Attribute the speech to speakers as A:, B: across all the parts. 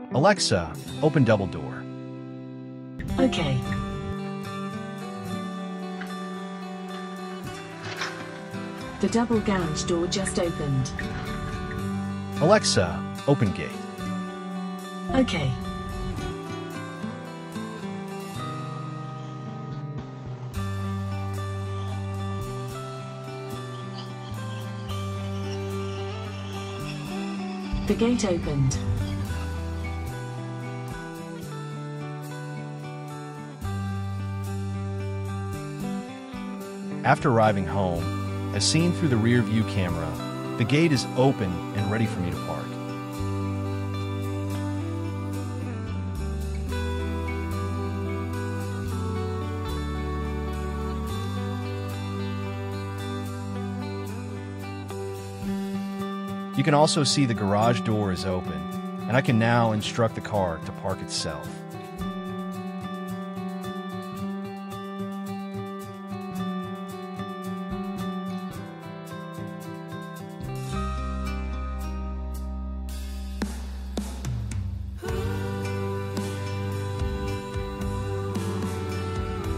A: Alexa, open double door.
B: Okay. The double garage door just opened.
A: Alexa, open gate.
B: Okay. The gate opened.
A: After arriving home, as seen through the rear view camera, the gate is open and ready for me to park. You can also see the garage door is open, and I can now instruct the car to park itself.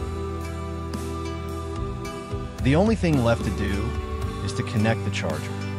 A: The only thing left to do is to connect the charger.